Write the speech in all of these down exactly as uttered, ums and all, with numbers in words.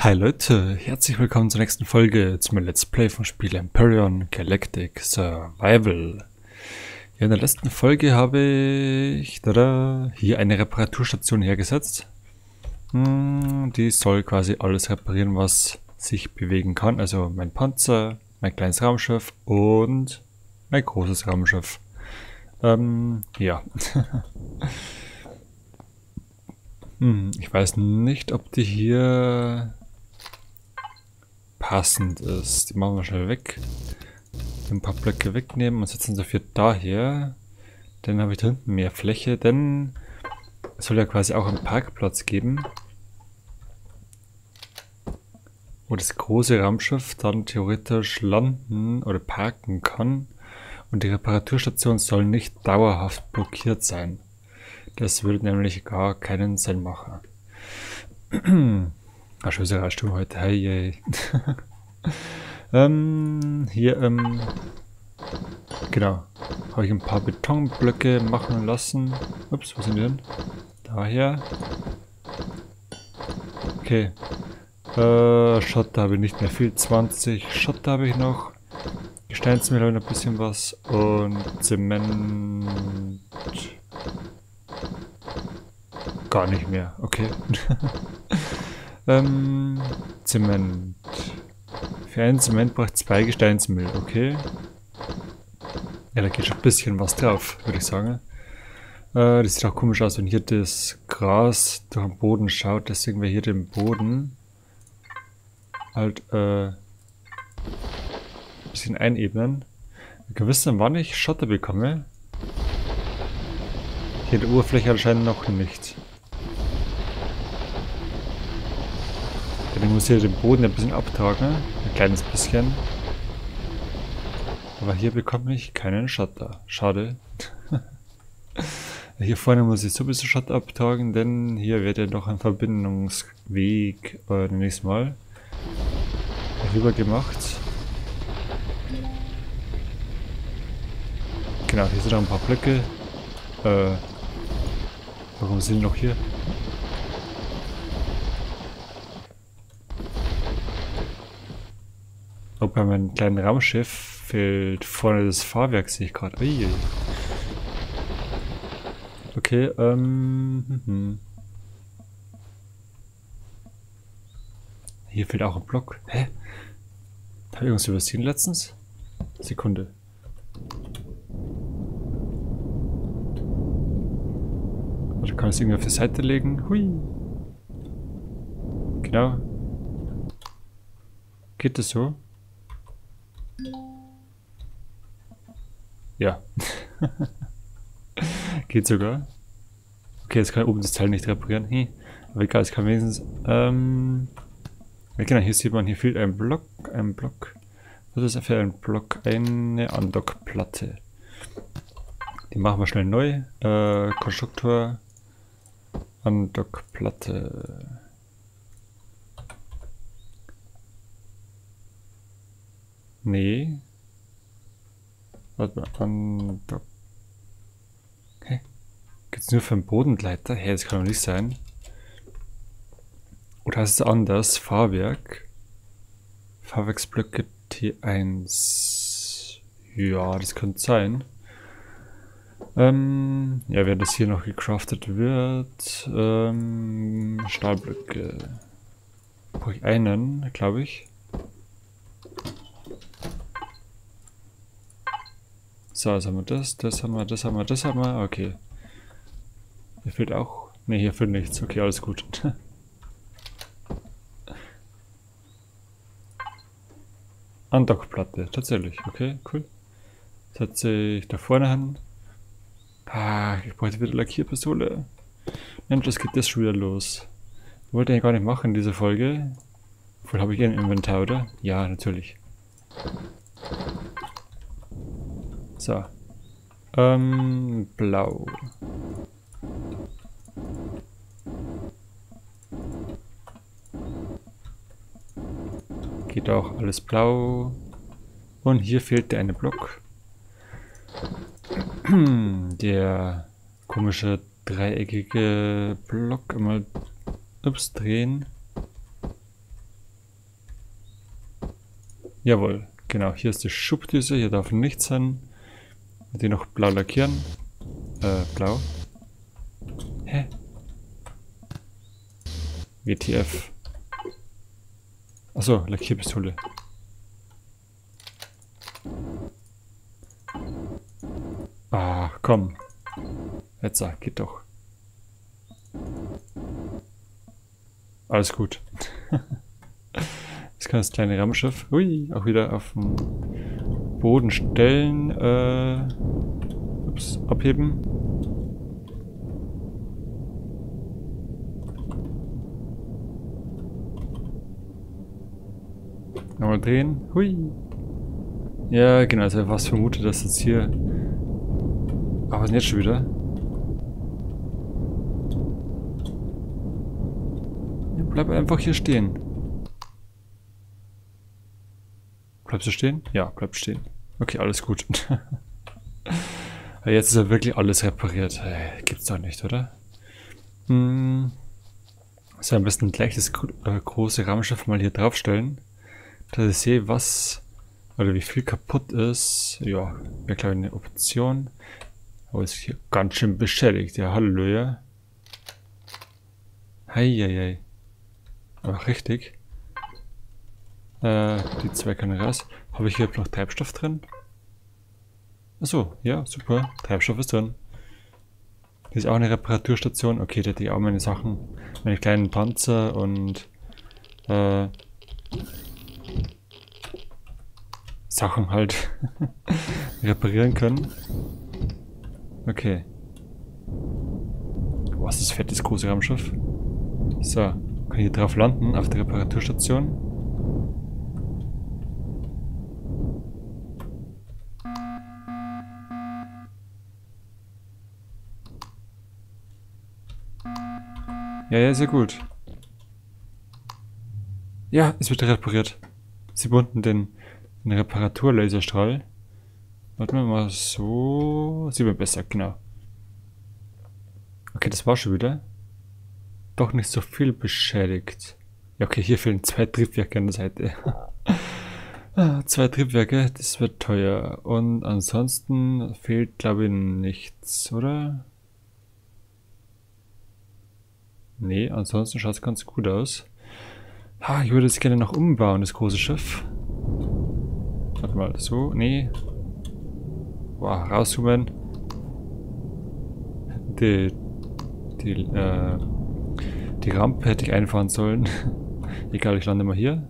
Hi Leute, herzlich willkommen zur nächsten Folge zum Let's Play vom Spiel Empyrion Galactic Survival. Ja, in der letzten Folge habe ich tada, hier eine Reparaturstation hergesetzt. Hm, die soll quasi alles reparieren, was sich bewegen kann. Also mein Panzer, mein kleines Raumschiff und mein großes Raumschiff. Ähm, ja. hm, ich weiß nicht, ob die hier passend ist. Die machen wir schnell weg. Ein paar Blöcke wegnehmen und setzen dafür daher. Dann habe ich da hinten mehr Fläche, denn es soll ja quasi auch einen Parkplatz geben, wo das große Raumschiff dann theoretisch landen oder parken kann. Und die Reparaturstation soll nicht dauerhaft blockiert sein. Das würde nämlich gar keinen Sinn machen. Ah, schon sehr rasch heute. Hey, hey. ähm, hier, ähm, genau. Habe ich ein paar Betonblöcke machen lassen. Ups, wo sind die denn? Daher. Okay. Äh, Schotter habe ich nicht mehr viel. zwanzig Schotter habe ich noch. Gesteinsmehl habe ich noch ein bisschen was. Und Zement. Gar nicht mehr. Okay. Ähm, Zement. Für einen Zement braucht zwei Gesteinsmehl, okay. Ja, da geht schon ein bisschen was drauf, würde ich sagen. Äh, das sieht auch komisch aus, wenn hier das Gras durch den Boden schaut. Deswegen wäre hier den Boden halt äh, ein bisschen einebnen. Wir können wissen, wann ich Schotter bekomme. Hier in der Oberfläche anscheinend noch nicht. Ich muss hier den Boden ein bisschen abtragen, ein kleines bisschen. Aber hier bekomme ich keinen Schotter. Schade. Hier vorne muss ich sowieso Schotter abtragen, denn hier wird ja noch ein Verbindungsweg äh, nächstes Mal rüber gemacht. Genau, hier sind noch ein paar Blöcke. Äh, warum sind die noch hier? Oh, bei meinem kleinen Raumschiff fehlt vorne das Fahrwerk, sehe ich gerade. Okay, ähm... Hm. Hier fehlt auch ein Block. Hä? Habe ich irgendwas übersehen letztens? Sekunde. Oder kann ich es irgendwie auf die Seite legen? Hui. Genau. Geht das so? Ja. Geht sogar. Okay, jetzt kann ich oben das Teil nicht reparieren. Hm. Aber egal, es kann wenigstens... Ähm ja, genau, hier sieht man, hier fehlt ein Block. Ein Block. Was ist das für ein Block? Eine Andockplatte. Die machen wir schnell neu. Äh, Konstruktor. Andockplatte. Nee. Warte mal, Andock. Hä? Geht's nur für den Bodengleiter? Hä, das kann doch nicht sein. Oder heißt es anders? Fahrwerk. Fahrwerksblöcke T eins. Ja, das könnte sein. Ähm, ja, wenn das hier noch gecraftet wird. Ähm, Stahlblöcke. Brauche ich einen, glaube ich. So, jetzt haben wir das, das haben wir, das haben wir, das haben wir. Okay. Hier fehlt auch. Ne, hier fehlt nichts. Okay, alles gut. Andockplatte, tatsächlich. Okay, cool. Setze ich da vorne hin. Ah, ich brauche wieder Lackierpistole. Mensch, das geht das schon wieder los. Wollte ich gar nicht machen in dieser Folge. Wohl habe ich ein Inventar, oder? Ja, natürlich. So. Ähm, blau. Geht auch alles blau. Und hier fehlt der eine Block. Der komische dreieckige Block. Immer ups, drehen. Jawohl, genau. Hier ist die Schubdüse. Hier darf nichts sein. Die noch blau lackieren. Äh, blau. Hä? W T F. Achso, Lackierpistole. Ah, komm. Jetzt sag, geht doch. Alles gut. Jetzt kann das kleine Raumschiff hui, auch wieder auf den Boden stellen. Äh, ups, abheben. Nochmal drehen. Hui. Ja, genau, also was vermutet, dass jetzt hier. Aber was ist denn jetzt schon wieder? Ja, bleib einfach hier stehen. Bleibst du stehen? Ja, bleib stehen. Okay, alles gut. Jetzt ist ja wirklich alles repariert. Hey, gibt's doch nicht, oder? Hm. So, am besten gleich das äh, große Raumschiff mal hier draufstellen. Dass ich sehe, was oder wie viel kaputt ist. Ja, wäre glaube ich eine Option. Aber ist hier ganz schön beschädigt. Ja, Halleluja. Heieiei. Aber richtig. Äh, die zwei können raus. Habe ich hier noch Treibstoff drin? Achso, ja, super. Treibstoff ist drin. Hier ist auch eine Reparaturstation. Okay, da hätte ich auch meine Sachen, meine kleinen Panzer und äh, Sachen halt reparieren können. Okay. Was ist das fettes große Raumschiff? So, kann ich hier drauf landen auf der Reparaturstation. Ja, ja, sehr gut. Ja, es wird repariert. Sie bunden den, den Reparaturlaserstrahl. Warte mal so. Sieht man besser, genau. Okay, das war schon wieder. Doch nicht so viel beschädigt. Ja, okay, hier fehlen zwei Triebwerke an der Seite. ah, zwei Triebwerke, das wird teuer. Und ansonsten fehlt, glaube ich, nichts, oder? Nee, ansonsten schaut es ganz gut aus. Ah, ich würde es gerne noch umbauen, das große Schiff. Warte mal, so, nee. Wow, rauszoomen. Die, die, äh, die Rampe hätte ich einfahren sollen. Egal, ich lande mal hier.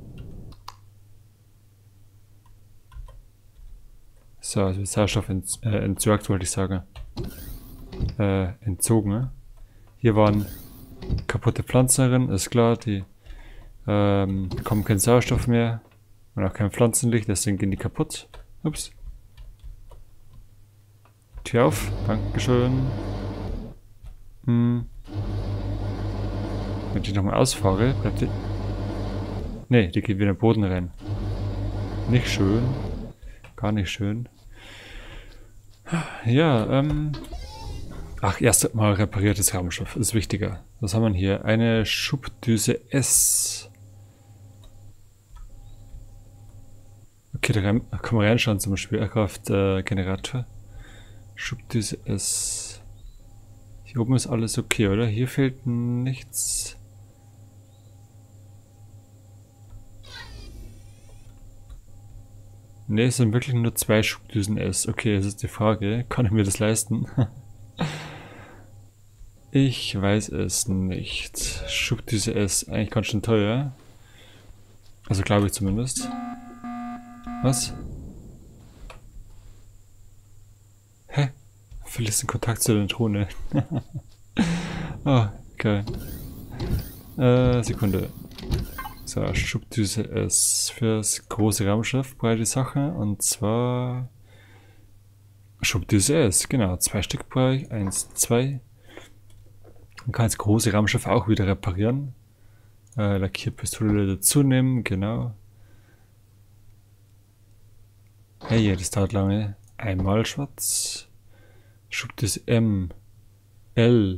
So, also Sauerstoff ent, äh, entsorgt, wollte ich sagen. Äh, entzogen, ne? Hier waren kaputte Pflanzen drin, ist klar, die ähm, bekommen keinen Sauerstoff mehr und auch kein Pflanzenlicht, deswegen gehen die kaputt. Ups. Tür auf, dankeschön. Hm. Wenn ich nochmal ausfahre, bleibt die... Ne, die geht wieder in den Boden rein. Nicht schön. Gar nicht schön. Ja, ähm... Ach, erst mal repariertes Raumschiff, ist wichtiger. Was haben wir hier? Eine Schubdüse S. Okay, da kann man reinschauen zum Schwerkraftgenerator. Äh, Schubdüse S. Hier oben ist alles okay, oder? Hier fehlt nichts. Ne, es sind wirklich nur zwei Schubdüsen S. Okay, das ist die Frage. Kann ich mir das leisten? Ich weiß es nicht. Schubdüse S, eigentlich ganz schön teuer. Also glaube ich zumindest. Was? Hä? Verliest den Kontakt zu der Drohne. Oh, geil. Äh, Sekunde. So, Schubdüse S fürs große Raumschiff, breite Sache. Und zwar Schubdüse S, genau. Zwei Stück brauche ich. Eins, zwei. Man kann das große Raumschiff auch wieder reparieren. Äh, Lackierpistole dazu nehmen, genau. Hey, das dauert lange. Einmal schwarz. Schubdüse M. L.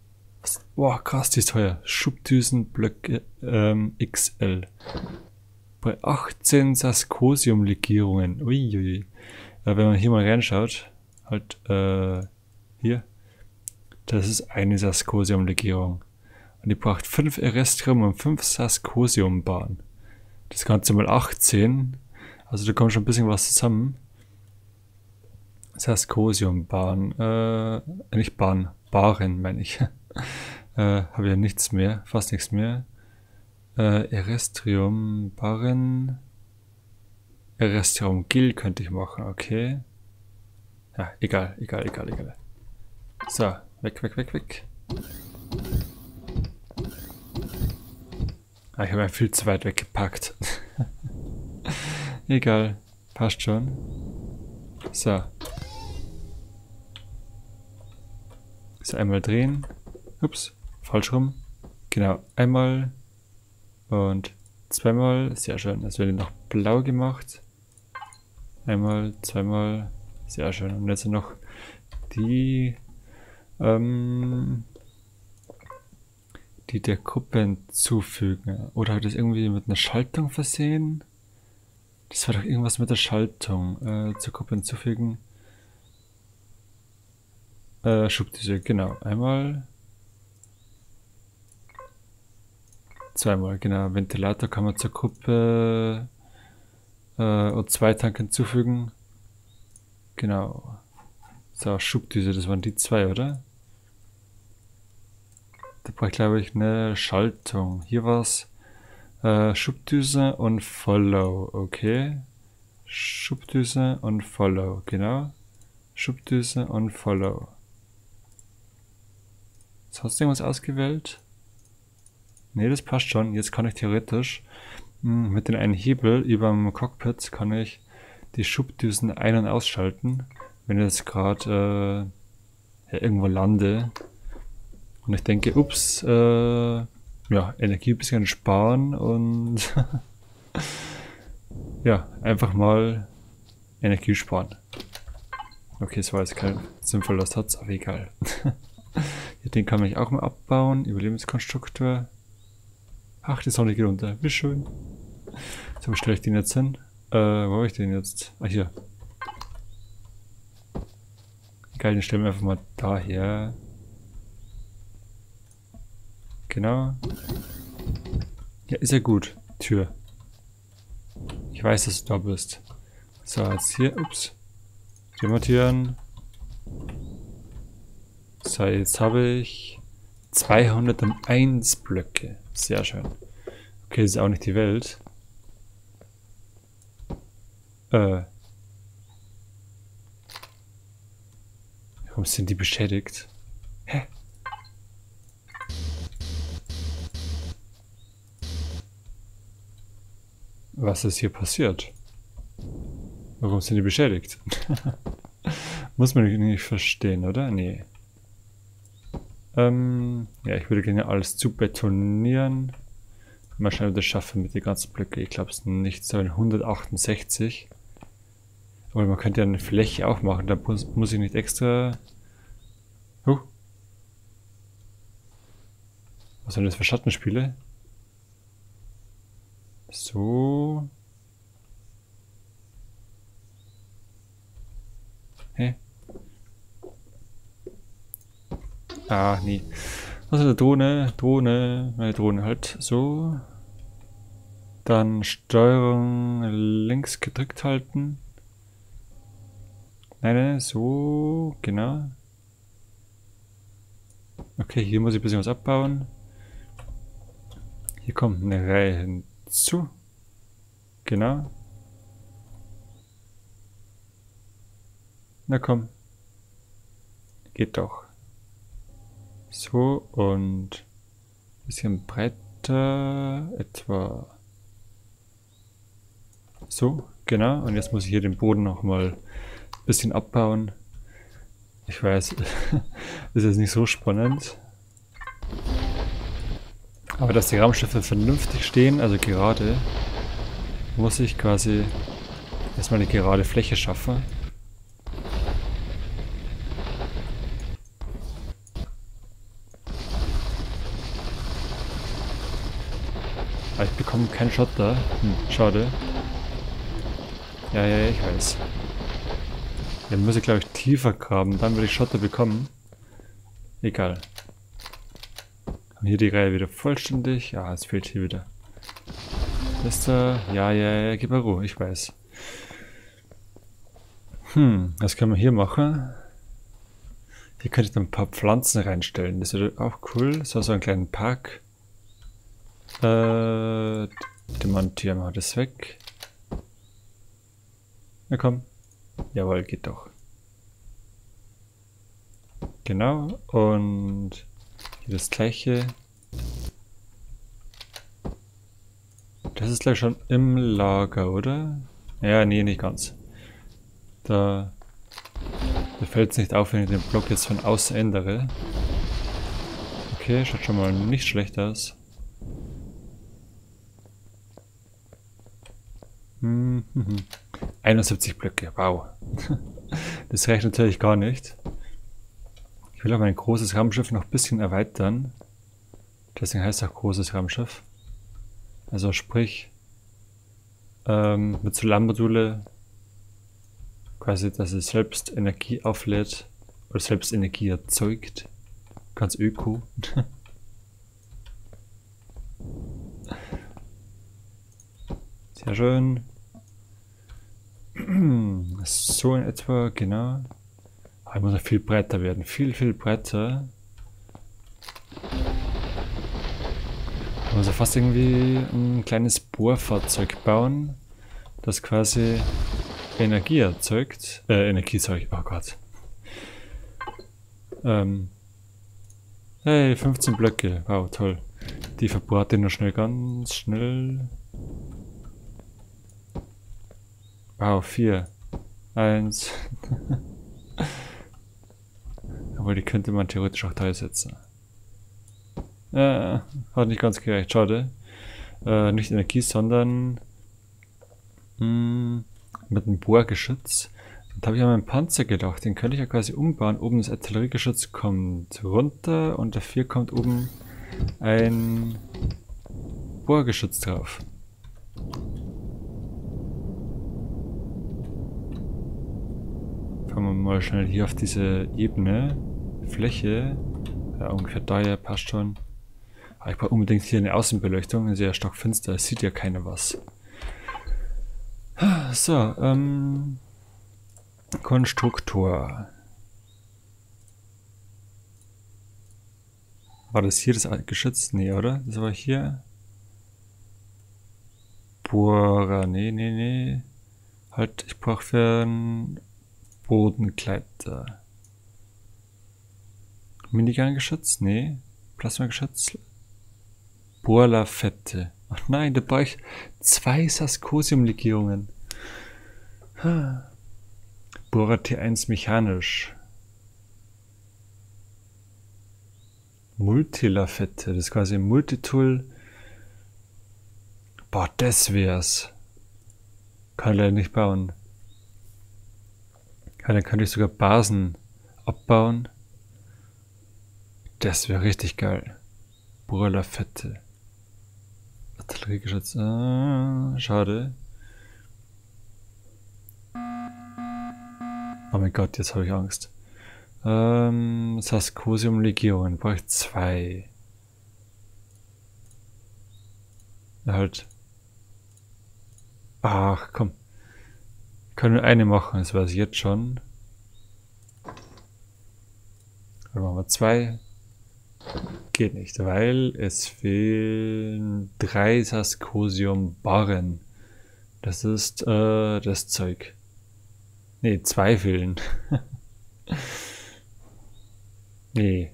Boah, krass, die ist teuer. Schubdüsenblöcke ähm, X L. Bei achtzehn Saskosium-Legierungen. Uiui. Ja, wenn man hier mal reinschaut, halt, äh, hier. Das ist eine Saskosium-Legierung. Und die braucht fünf Erestrium und fünf Saskosium-Bahn. Das Ganze mal achtzehn. Also da kommt schon ein bisschen was zusammen. Saskosium-Bahn. Äh, nicht Bahn. Baren, meine ich. äh, habe ja nichts mehr. Fast nichts mehr. Äh, Erestrium, Baren. Erestrium Gil könnte ich machen, okay. Ja, egal, egal, egal, egal. So, weg, weg, weg, weg. Ah, ich habe ihn viel zu weit weggepackt. Egal, passt schon. So. So, einmal drehen. Ups, falsch rum. Genau, einmal und zweimal. Sehr schön, das wird noch blau gemacht. Einmal, zweimal. Sehr schön. Und jetzt noch die, ähm, die der Gruppe hinzufügen. Oder hat das irgendwie mit einer Schaltung versehen? Das war doch irgendwas mit der Schaltung. Äh, zur Gruppe hinzufügen. Äh, Schubdüse, genau. Einmal. Zweimal, genau. Ventilator kann man zur Gruppe äh, und zwei Tank hinzufügen. Genau. So, Schubdüse, das waren die zwei, oder? Da brauche ich, glaube ich, eine Schaltung. Hier war es äh, Schubdüse und Follow, okay. Schubdüse und Follow, genau. Schubdüse und Follow. Jetzt hast du irgendwas ausgewählt? Ne, das passt schon. Jetzt kann ich theoretisch mh, mit dem einen Hebel über dem Cockpit kann ich die Schubdüsen ein- und ausschalten, wenn ich jetzt gerade äh, ja, irgendwo lande und ich denke, ups, äh, ja, Energie ein bisschen sparen und ja, einfach mal Energie sparen. Okay, das war jetzt kein sinnvoller Satz, aber egal. Den kann man auch mal abbauen, Überlebenskonstruktor. Ach, die Sonne geht runter, wie schön. So, wo stelle ich den jetzt hin? Äh, wo habe ich den jetzt? Ah, hier. Geil, den stellen wir einfach mal daher. Genau. Ja, ist ja gut. Tür. Ich weiß, dass du da bist. So, jetzt hier, ups. Demontieren. So, jetzt habe ich zweihunderteins Blöcke. Sehr schön. Okay, das ist auch nicht die Welt. Äh. Warum sind die beschädigt? Hä? Was ist hier passiert? Warum sind die beschädigt? Muss man nicht verstehen, oder? Nee. Ähm, ja, ich würde gerne alles zu betonieren. Mal schauen, ob ich das schaffe mit den ganzen Blöcken. Ich glaube es nicht, so hundertachtundsechzig. Aber man könnte ja eine Fläche auch machen, da muss, muss ich nicht extra... Huh. Was sind das für Schattenspiele? So. Hä? Ah, nee. Was ist eine Drohne? Drohne. Meine Drohne halt. So. Dann Steuerung links gedrückt halten. Nein, nein, so. Genau. Okay, hier muss ich ein bisschen was abbauen. Hier kommt eine Reihe hinzu. Genau. Na komm. Geht doch. So und ein bisschen breiter. Etwa so. Genau. Und jetzt muss ich hier den Boden nochmal ein bisschen abbauen. Ich weiß, das ist nicht so spannend. Aber dass die Raumschiffe vernünftig stehen, also gerade, muss ich quasi erstmal eine gerade Fläche schaffen. Aber ich bekomme keinen Schotter. Hm, schade. Ja, ja, ja, ich weiß. Dann muss ich, glaube ich, tiefer graben. Dann würde ich Schotter bekommen. Egal. Haben hier die Reihe wieder vollständig. Ja, es fehlt hier wieder. Ist da? Ja, ja, ja, gib mal Ruhe, ich weiß. Hm, was können wir hier machen? Hier könnte ich dann ein paar Pflanzen reinstellen. Das wäre auch cool. So, so einen kleinen Park. Äh, demontieren wir das weg. Na komm. Jawohl, geht doch. Genau. Und hier das gleiche. Das ist gleich schon im Lager, oder? Ja, nee, nicht ganz. Da, da fällt es nicht auf, wenn ich den Block jetzt von außen ändere. Okay, schaut schon mal nicht schlecht aus. Hm, hm, hm. einundsiebzig Blöcke, wow. Das reicht natürlich gar nicht. Ich will auch mein großes Raumschiff noch ein bisschen erweitern. Deswegen heißt es auch großes Raumschiff. Also sprich, ähm, mit Solarmodule quasi, dass es selbst Energie auflädt oder selbst Energie erzeugt. Ganz öko. Sehr schön. So in etwa, genau. Aber ich muss noch viel breiter werden. Viel, viel breiter. Ich muss ja fast irgendwie ein kleines Bohrfahrzeug bauen, das quasi Energie erzeugt. Äh, Energiezeug, oh Gott. Ähm. Hey, fünfzehn Blöcke. Wow, toll. Die verbrate ich nur schnell, ganz schnell. Wow, vier. Eins. Aber die könnte man theoretisch auch drei setzen. Äh, hat nicht ganz gereicht, schade. Äh, nicht Energie, sondern mh, mit einem Bohrgeschütz. Da habe ich an meinen Panzer gedacht, den könnte ich ja quasi umbauen. Oben das Artilleriegeschütz kommt runter und dafür kommt oben ein Bohrgeschütz drauf. Fangen wir mal schnell hier auf diese Ebene, Fläche. Ja, ungefähr da, ja, passt schon. Aber ich brauche unbedingt hier eine Außenbeleuchtung, es ist ja stockfinster, es sieht ja keiner was. So, ähm... Konstruktor. War das hier das Geschütz? Nee, oder? Das war hier. Bohrer, nee, nee, nee. Halt, ich brauche für einen Bodengleiter. Minigun-Geschütz? Nee. Plasma-Geschütz? Bohrlafette. Ach nein, da brauche ich zwei Saskosium-Legierungen. Bohrer T eins mechanisch. Multilafette, das ist quasi ein Multitool. Boah, das wär's. Kann ich leider nicht bauen. Ja, dann könnte ich sogar Basen abbauen. Das wäre richtig geil. Bohrlafette. Artilleriegeschütz. Ah, schade. Oh mein Gott, jetzt habe ich Angst. Ähm, Saskosium-Legierungen. Brauche ich zwei. Ja, halt. Ach, komm. Können wir eine machen, das weiß ich jetzt schon. Dann machen wir zwei. Geht nicht, weil es fehlen drei Saskosium-Barren. Das ist äh, das Zeug. Ne, zwei fehlen. Nee.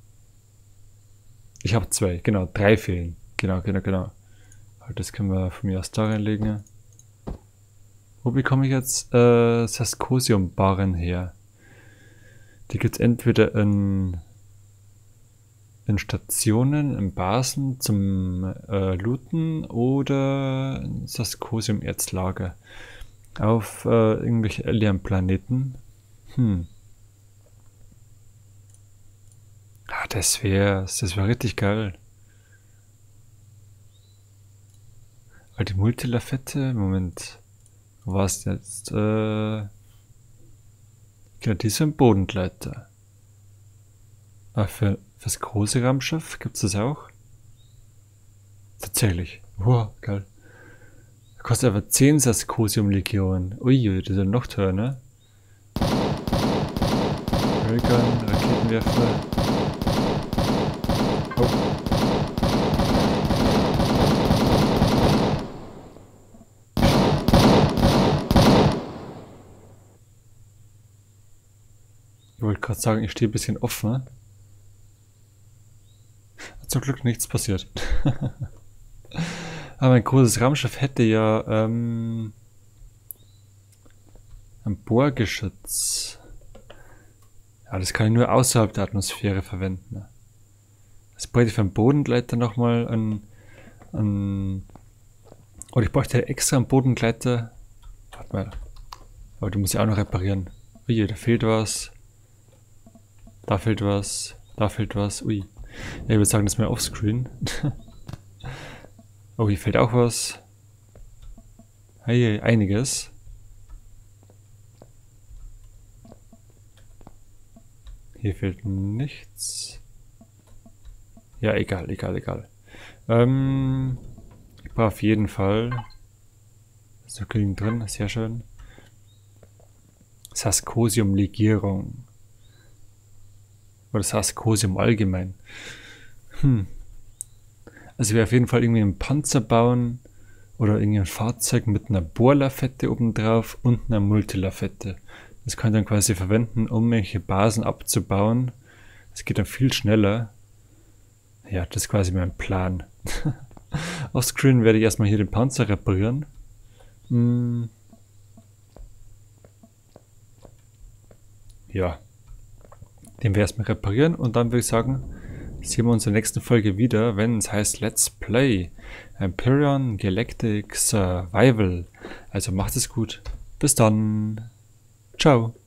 Ich habe zwei, genau, drei fehlen. Genau, genau, genau. Das können wir von mir aus da reinlegen. Wo bekomme ich jetzt äh, Saskosium-Barren her? Die gibt es entweder in, in Stationen, in Basen zum äh, Looten oder in Saskosium-Erzlager. Auf äh, irgendwelche Alien-Planeten. Hm. Ah, das wäre das wär richtig geil. Weil die Multilafette, Moment, wo war es jetzt? Äh, genau, die ist für den Bodengleiter. Ah, für, fürs große Raumschiff gibt es das auch? Tatsächlich. Wow, geil. Kostet aber zehn Sarkosium-Legionen. Uiui, das ist ja noch teuer, ne? Railgun, Raketenwerfer. Oh. Ich wollte gerade sagen, ich stehe ein bisschen offen. Zum Glück nichts passiert. Aber ein großes Raumschiff hätte ja ähm, ein Bohrgeschütz. Ja, das kann ich nur außerhalb der Atmosphäre verwenden. Das bräuchte ich für den Bodengleiter nochmal ein, ein... Oder ich bräuchte extra einen Bodengleiter. Warte mal. Aber die muss ich auch noch reparieren. Ui, da fehlt was. Da fehlt was. Da fehlt was. Ui. Ja, ich würde sagen, das ist mehr offscreen. Oh, hier fehlt auch was. Hey, einiges. Hier fehlt nichts. Ja, egal, egal, egal. Ähm, ich brauche auf jeden Fall. Ist noch genügend drin, sehr schön. Sarkosium-Legierung. Oder Sarkosium allgemein. Hm. Also ich werde auf jeden Fall irgendwie einen Panzer bauen oder irgendwie ein Fahrzeug mit einer Bohrlafette oben drauf und einer Multilafette. Das kann ich dann quasi verwenden, um welche Basen abzubauen. Das geht dann viel schneller. Ja, das ist quasi mein Plan. Offscreen werde ich erstmal hier den Panzer reparieren. Hm. Ja. Den werde ich erstmal reparieren und dann würde ich sagen, sehen wir uns in der nächsten Folge wieder, wenn es heißt Let's Play Empyrion Galactic Survival. Also macht es gut. Bis dann. Ciao.